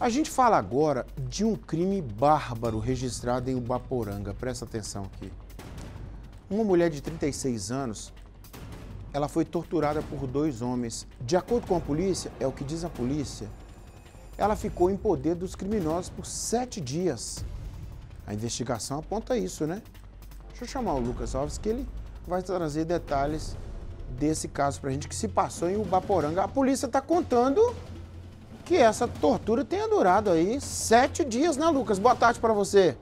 A gente fala agora de um crime bárbaro registrado em Ubaporanga. Presta atenção aqui. Uma mulher de 36 anos, ela foi torturada por 2 homens. De acordo com a polícia, é o que diz a polícia, ela ficou em poder dos criminosos por 7 dias. A investigação aponta isso, né? Deixa eu chamar o Lucas Alves, que ele vai trazer detalhes desse caso pra gente que se passou em Ubaporanga. A polícia está contando que essa tortura tenha durado aí 7 dias, né, Lucas? Boa tarde para você.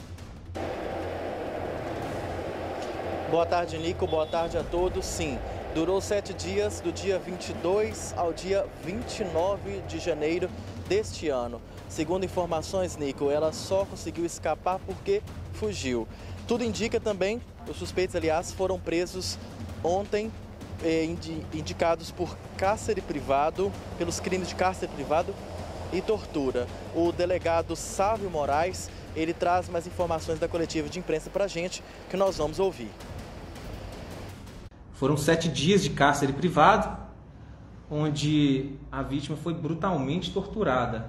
Boa tarde, Nico. Boa tarde a todos. Sim, durou 7 dias, do dia 22 ao dia 29 de janeiro deste ano. Segundo informações, Nico, ela só conseguiu escapar porque fugiu. Tudo indica também, os suspeitos, aliás, foram presos ontem, indicados por cárcere privado, pelos crimes de cárcere privado e tortura. O delegado Sávio Moraes, ele traz mais informações da coletiva de imprensa para a gente, que nós vamos ouvir. Foram 7 dias de cárcere privado, onde a vítima foi brutalmente torturada.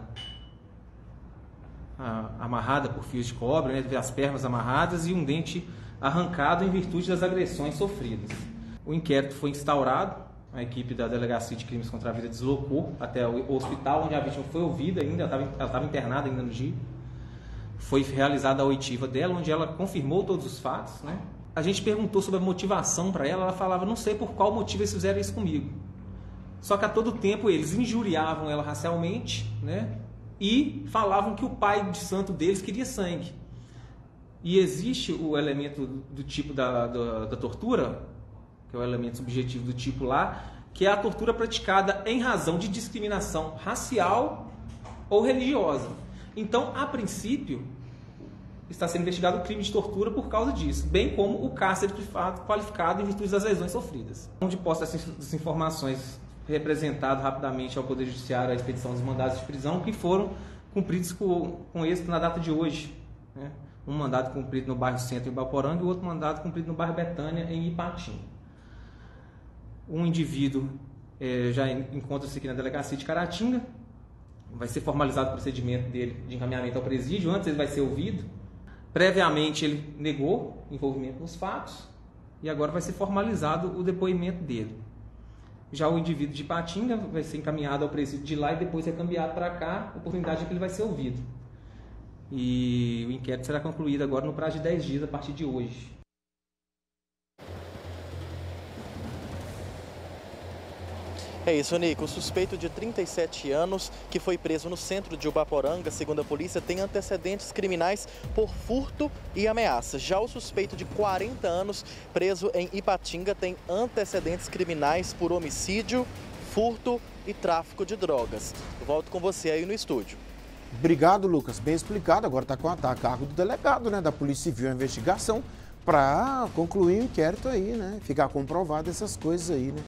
Amarrada por fios de cobre, né, as pernas amarradas e um dente arrancado em virtude das agressões sofridas. O inquérito foi instaurado, a equipe da Delegacia de Crimes contra a Vida deslocou até o hospital, onde a vítima foi ouvida ainda, ela estava internada ainda no dia. Foi realizada a oitiva dela, onde ela confirmou todos os fatos, né? A gente perguntou sobre a motivação para ela, ela falava, não sei por qual motivo eles fizeram isso comigo. Só que a todo tempo eles injuriavam ela racialmente, né? E falavam que o pai de santo deles queria sangue. E existe o elemento do tipo da tortura, que é o elemento subjetivo do tipo lá, que é a tortura praticada em razão de discriminação racial ou religiosa. Então, a princípio, está sendo investigado o crime de tortura por causa disso, bem como o cárcere qualificado em virtude das lesões sofridas. Onde posta essas informações representado rapidamente ao Poder Judiciário a expedição dos mandados de prisão que foram cumpridos com êxito na data de hoje, né? Um mandado cumprido no bairro Centro, em Ubaporanga, e o outro mandado cumprido no bairro Betânia, em Ipatinga. Um indivíduo já encontra-se aqui na delegacia de Caratinga, vai ser formalizado o procedimento dele de encaminhamento ao presídio, antes ele vai ser ouvido. Previamente ele negou envolvimento nos fatos e agora vai ser formalizado o depoimento dele. Já o indivíduo de Ipatinga vai ser encaminhado ao presídio de lá e depois recambiado para cá, oportunidade em que ele vai ser ouvido. E o inquérito será concluído agora no prazo de 10 dias a partir de hoje. É isso, Nico. O suspeito de 37 anos, que foi preso no centro de Ubaporanga, segundo a polícia, tem antecedentes criminais por furto e ameaça. Já o suspeito de 40 anos, preso em Ipatinga, tem antecedentes criminais por homicídio, furto e tráfico de drogas. Eu volto com você aí no estúdio. Obrigado, Lucas. Bem explicado. Agora está a cargo do delegado, né, da Polícia Civil, a investigação para concluir o inquérito aí, né? Ficar comprovado essas coisas aí, né?